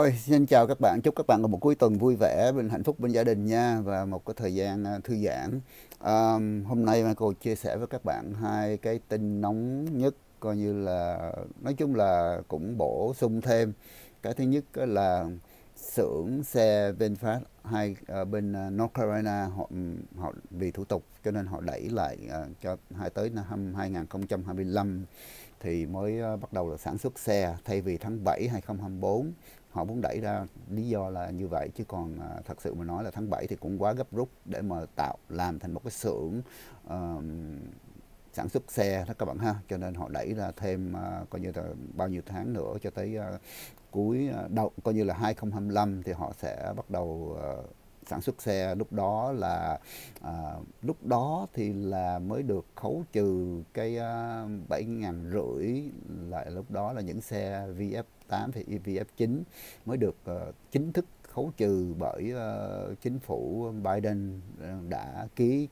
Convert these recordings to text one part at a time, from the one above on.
Rồi, xin chào các bạn, chúc các bạn có một cuối tuần vui vẻ, hạnh phúc bên gia đình nha và một cái thời gian thư giãn. Hôm nay Michael chia sẻ với các bạn hai cái tin nóng nhất, coi như là nói chung là cũng bổ sung thêm. Cái thứ nhất á là xưởng xe VinFast hai ở bên North Carolina họ vì thủ tục cho nên họ đẩy lại cho tới năm 2025 thì mới bắt đầu là sản xuất xe thay vì tháng 7 2024. Họ muốn đẩy ra lý do là như vậy, chứ còn thật sự mà nói là tháng 7 thì cũng quá gấp rút để mà làm thành một cái xưởng ờ, sản xuất xe đó các bạn ha, cho nên họ đẩy ra thêm coi như là bao nhiêu tháng nữa cho tới cuối đầu coi như là 2025 thì họ sẽ bắt đầu sản xuất xe. Lúc đó là lúc đó thì là mới được khấu trừ cái 7.500, lại lúc đó là những xe VF8 thì VF9 mới được chính thức khấu trừ bởi chính phủ Biden đã ký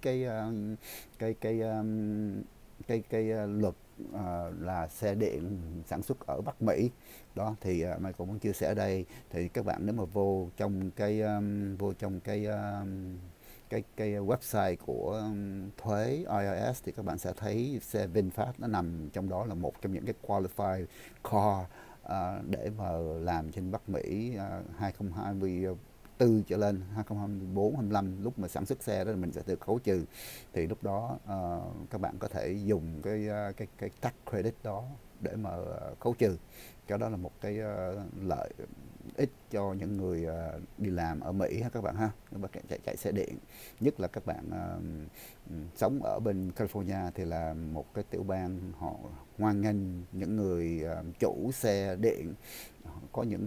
cái luật là xe điện sản xuất ở Bắc Mỹ. Đó thì Michael muốn chia sẻ ở đây, thì các bạn nếu mà vô trong cái website của thuế IRS thì các bạn sẽ thấy xe VinFast nó nằm trong đó, là một trong những cái qualified car để mà làm trên Bắc Mỹ 2024 trở lên, 2024 25 lúc mà sản xuất xe đó mình sẽ được khấu trừ. Thì lúc đó các bạn có thể dùng cái tax credit đó để mà khấu trừ. Cái đó là một cái lợi ích cho những người đi làm ở Mỹ ha các bạn ha, các bạn chạy xe điện, nhất là các bạn sống ở bên California thì là một cái tiểu bang họ hoan nghênh những người chủ xe điện có những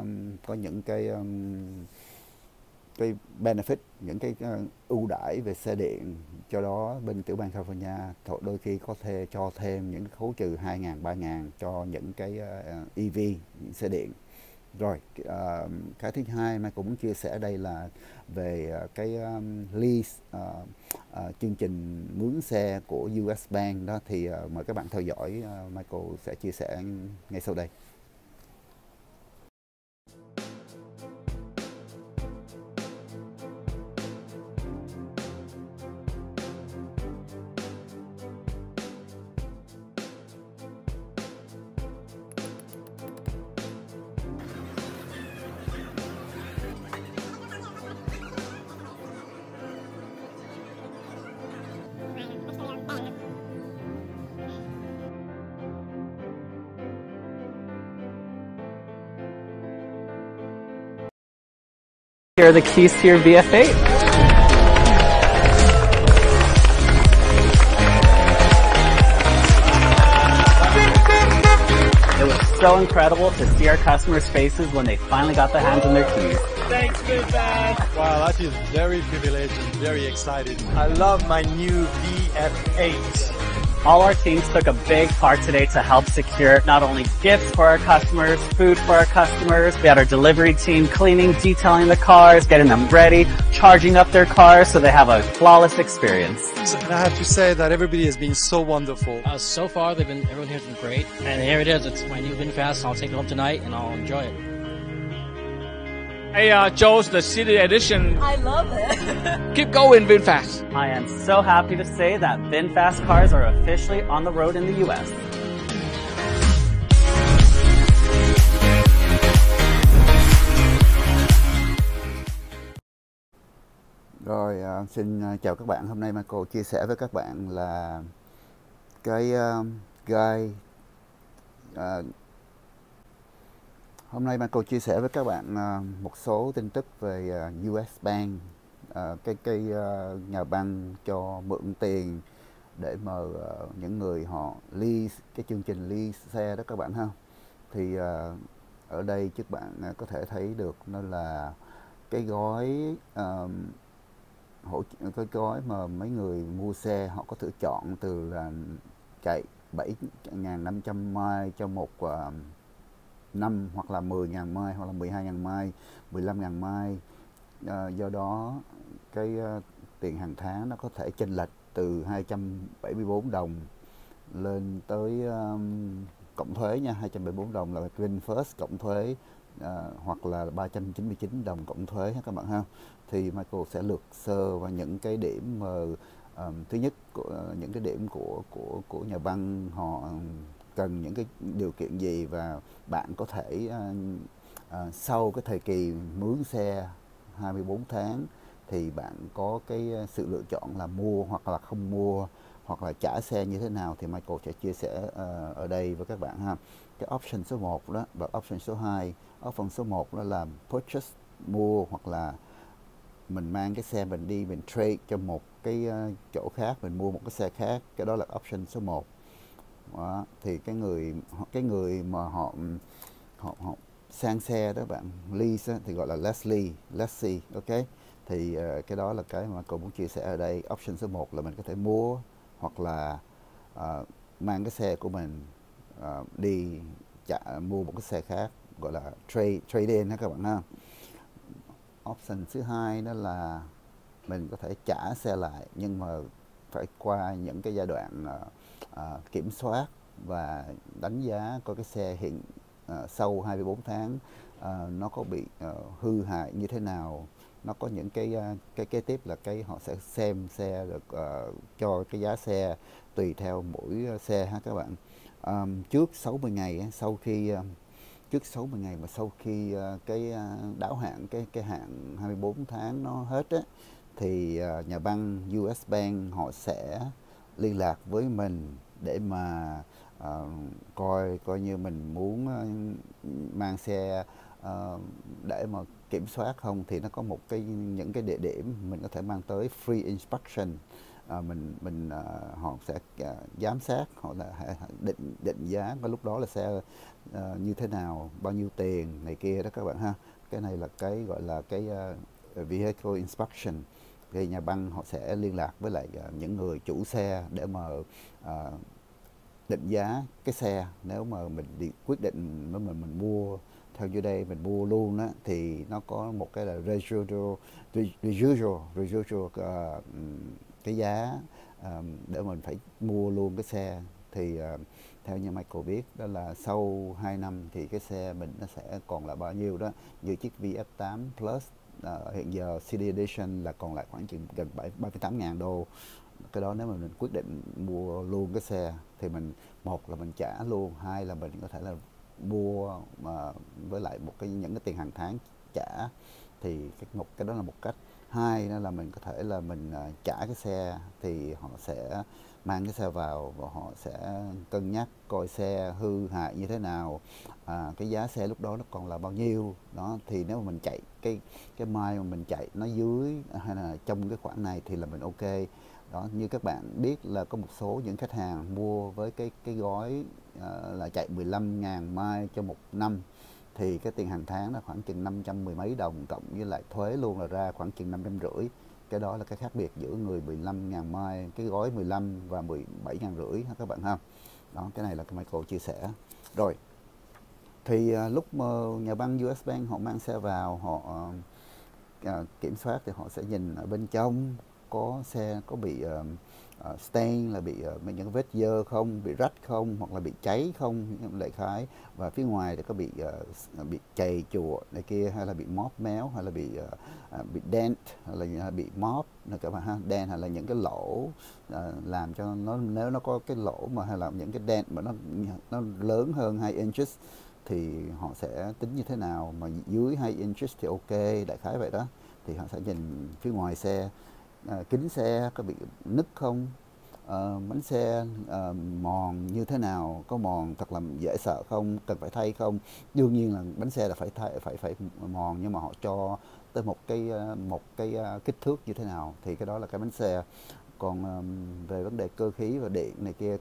cái benefit, những cái ưu đãi về xe điện. Do đó bên tiểu bang California đôi khi có thể cho thêm những khấu trừ 2.000 3.000 cho những cái EV, những xe điện. Rồi cái thứ hai mà cũng muốn chia sẻ đây là về cái lease, chương trình mướn xe của US Bank đó, thì mời các bạn theo dõi, Michael sẽ chia sẻ ngay sau đây. Here are the keys to your VF8. It was so incredible to see our customers' faces when they finally got their hands on their keys. Thanks, VinFast. Wow, that is very privileged and very excited. I love my new VF8. All our teams took a big part today to help secure not only gifts for our customers, food for our customers. We had our delivery team cleaning, detailing the cars, getting them ready, charging up their cars so they have a flawless experience. And I have to say that everybody has been so wonderful. So far, everyone here has been great. And here it is. It's my new VinFast. I'll take it home tonight and I'll enjoy it. Hey, Joe's the City Edition. I love it. Keep going, VinFast. I am so happy to say that VinFast cars are officially on the road in the US. Rồi xin chào các bạn. Hôm nay Michael chia sẻ với các bạn là cái guide. Hôm nay Michael chia sẻ với các bạn một số tin tức về US Bank, cái nhà băng cho mượn tiền để mà những người họ lease, cái chương trình lease xe đó các bạn ha. Thì ở đây các bạn có thể thấy được nó là cái gói cái gói mà mấy người mua xe họ có thể chọn từ là chạy 7.500 mile cho một năm, hoặc là 10.000 mile, hoặc là 12.000 mile, 15.000 mile. Do đó cái tiền hàng tháng nó có thể chênh lệch từ 274 đồng lên tới cộng thuế nha, 274 đồng là VinFast cộng thuế hoặc là 399 đồng cộng thuế ha các bạn ha. Thì Michael sẽ lược sơ vào những cái điểm mà thứ nhất những cái điểm của nhà băng họ cần những cái điều kiện gì, và bạn có thể sau cái thời kỳ mướn xe 24 tháng thì bạn có cái sự lựa chọn là mua hoặc là không mua, hoặc là trả xe như thế nào, thì Michael sẽ chia sẻ ở đây với các bạn ha. Cái option số 1 đó và option số 2. Option số 1 đó là purchase, mua, hoặc là mình mang cái xe mình đi mình trade cho một cái chỗ khác, mình mua một cái xe khác, cái đó là option số 1. Đó. Thì cái người mà họ sang xe đó bạn, lease á, thì gọi là lessee, ok. Thì cái đó là cái mà cậu muốn chia sẻ ở đây. Option số 1 là mình có thể mua hoặc là mang cái xe của mình đi mua một cái xe khác, gọi là trade in đó các bạn ha. Option thứ 2 đó là mình có thể trả xe lại, nhưng mà phải qua những cái giai đoạn kiểm soát và đánh giá coi cái xe hiện sau 24 tháng nó có bị hư hại như thế nào. Nó có những cái kế tiếp là họ sẽ xem xe được cho cái giá xe tùy theo mỗi xe ha các bạn. Trước 60 ngày trước 60 ngày mà sau khi cái đáo hạn cái hạn 24 tháng nó hết á, thì nhà băng US Bank họ sẽ liên lạc với mình để mà coi như mình muốn mang xe để mà kiểm soát không, thì nó có những cái địa điểm mình có thể mang tới free inspection. Họ sẽ giám sát, họ là định giá cái lúc đó là xe như thế nào, bao nhiêu tiền này kia đó các bạn ha. Cái này là cái gọi là cái vehicle inspection. Thì nhà băng họ sẽ liên lạc với lại những người chủ xe để mà định giá cái xe. Nếu mà mình quyết định nếu mình mua theo như đây, mình mua luôn đó, thì nó có một cái là residual cái giá để mình phải mua luôn cái xe. Thì theo như Michael biết đó là sau 2 năm thì cái xe mình nó sẽ còn là bao nhiêu đó. Như chiếc VF8 Plus hiện giờ CD Edition là còn lại khoảng chừng gần 38.000 đô. Cái đó nếu mà mình quyết định mua luôn cái xe thì mình, một là mình trả luôn, hai là mình có thể là mua mà với lại những cái tiền hàng tháng trả. Thì cái đó là một cách. Hai đó là mình có thể là mình trả cái xe, thì họ sẽ mang cái xe vào và họ sẽ cân nhắc coi xe hư hại như thế nào, cái giá xe lúc đó nó còn là bao nhiêu đó. Thì nếu mà mình chạy cái mile mà mình chạy nó dưới hay là trong cái khoảng này thì là mình ok đó. Như các bạn biết là có một số những khách hàng mua với cái gói là chạy 15.000 mile cho một năm, thì cái tiền hàng tháng là khoảng chừng 510 mấy đồng, cộng với lại thuế luôn là ra khoảng chừng 550. Cái đó là cái khác biệt giữa người 15.000 mile, cái gói 15 và 17.500 các bạn ha. Đó, cái này là cái Michael chia sẻ. Rồi, thì lúc mà nhà băng US Bank họ mang xe vào, họ kiểm soát thì họ sẽ nhìn ở bên trong có xe có bị stain, là bị những vết dơ không, bị rách không, hoặc là bị cháy không, đại khái. Và phía ngoài thì có bị chày chùa này kia, hay là bị móp méo, hay là bị dent, hay là bị móp này các bạn ha. Dent hay là những cái lỗ làm cho nó, nếu nó có cái lỗ mà hay là những cái dent mà nó lớn hơn 2 inches thì họ sẽ tính như thế nào, mà dưới 2 inches thì ok, đại khái vậy đó. Thì họ sẽ nhìn phía ngoài xe, kính xe có bị nứt không, bánh xe mòn như thế nào, có mòn thật là dễ sợ không, cần phải thay không. Đương nhiên là bánh xe là phải mòn, nhưng mà họ cho tới một cái kích thước như thế nào, thì cái đó là cái bánh xe. Còn về vấn đề cơ khí và điện này kia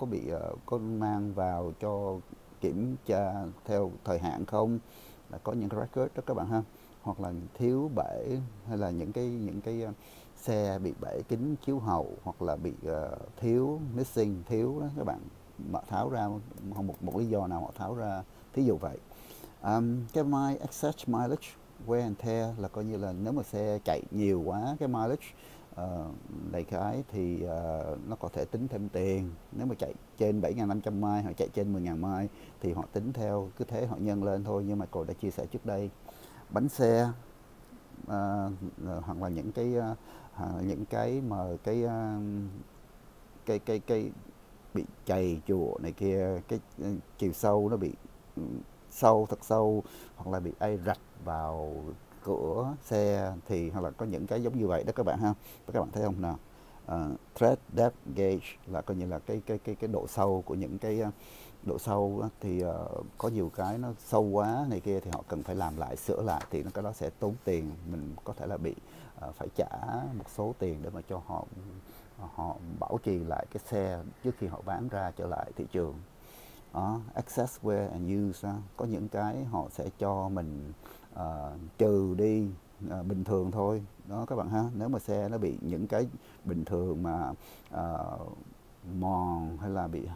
có mang vào cho kiểm tra theo thời hạn không, là có những cái record đó các bạn ha. Hoặc là thiếu bể, hay là những cái xe bị bể kính chiếu hậu, hoặc là bị thiếu đó các bạn, mà tháo ra không một lý do nào họ tháo ra, thí dụ vậy. Cái excess mileage wear and tear là coi như là nếu mà xe chạy nhiều quá cái mileage đại khái thì nó có thể tính thêm tiền. Nếu mà chạy trên 7.500 mile hoặc chạy trên 10.000 mile thì họ tính theo cứ thế họ nhân lên thôi. Nhưng mà cô đã chia sẻ trước đây, bánh xe hoặc là những cái mà cái bị chày chùa này kia, cái chiều sâu nó bị thật sâu, hoặc là bị ai rạch vào cửa xe thì hoặc là có những cái giống như vậy đó các bạn ha. Các bạn thấy không nào? Tread depth gauge là coi như là cái độ sâu của những cái độ sâu đó, thì có nhiều cái nó sâu quá này kia thì họ cần phải làm lại, sửa lại, thì cái đó sẽ tốn tiền. Mình có thể là bị phải trả một số tiền để mà cho họ bảo trì lại cái xe trước khi họ bán ra trở lại thị trường. Access wear and use, có những cái họ sẽ cho mình trừ đi bình thường thôi đó các bạn ha. Nếu mà xe nó bị những cái bình thường mà mòn hay là bị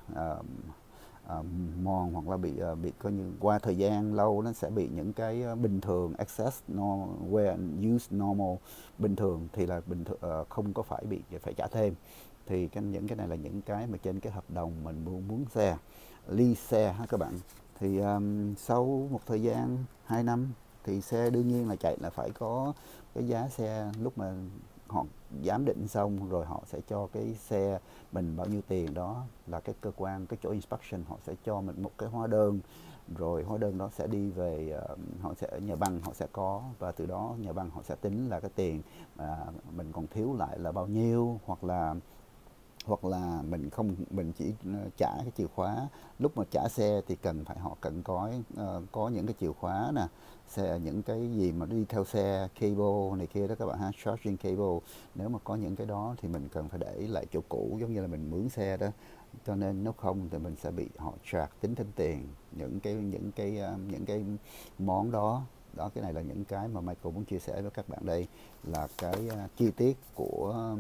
mòn hoặc là bị coi như qua thời gian lâu nó sẽ bị những cái bình thường access wear and use normal bình thường thì là bình thường, không có phải trả thêm. Thì những cái này là những cái mà trên cái hợp đồng mình muốn xe lease xe ha các bạn. Thì sau một thời gian 2 năm thì xe đương nhiên là chạy là phải có cái giá xe, lúc mà họ giám định xong rồi họ sẽ cho cái xe mình bao nhiêu tiền, đó là cái cơ quan, cái chỗ inspection họ sẽ cho mình một cái hóa đơn, rồi hóa đơn đó sẽ đi về họ sẽ nhà băng họ sẽ có, và từ đó nhà băng họ sẽ tính là cái tiền mà mình còn thiếu lại là bao nhiêu, hoặc là mình chỉ trả cái chìa khóa. Lúc mà trả xe thì họ cần có những cái chìa khóa nè, những cái gì mà đi theo xe, cable này kia đó các bạn ha, charging cable. Nếu mà có những cái đó thì mình cần phải để lại chỗ cũ, giống như là mình mướn xe đó. Cho nên nếu không thì mình sẽ bị họ charge tính thêm tiền những cái món đó. Cái này là những cái mà Michael muốn chia sẻ với các bạn đây, là cái chi tiết của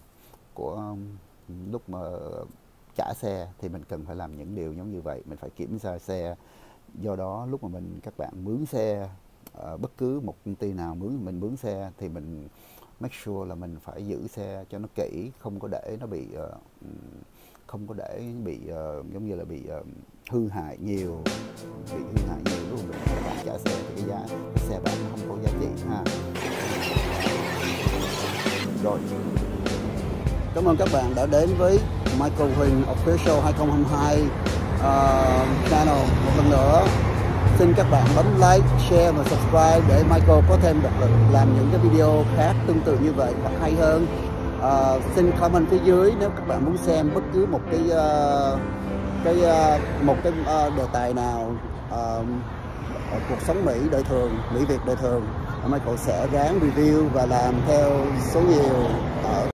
lúc mà trả xe thì mình cần phải làm những điều giống như vậy. Mình phải kiểm tra xe. Do đó lúc mà các bạn mướn xe bất cứ một công ty nào mình mướn xe thì mình make sure là mình phải giữ xe cho nó kỹ, không có để nó bị giống như là bị hư hại nhiều. Lúc mà các bạn trả xe thì cái xe bạn nó không có giá trị ha. Rồi, cảm ơn các bạn đã đến với Michael Huỳnh Official 2022 channel một lần nữa. Xin các bạn bấm like, share và subscribe để Michael có thêm động lực làm những cái video khác tương tự như vậy hoặc hay hơn. Xin comment phía dưới nếu các bạn muốn xem bất cứ một cái đề tài nào cuộc sống Mỹ đời thường, Mỹ Việt đời thường, Michael sẽ ráng review và làm theo số nhiều.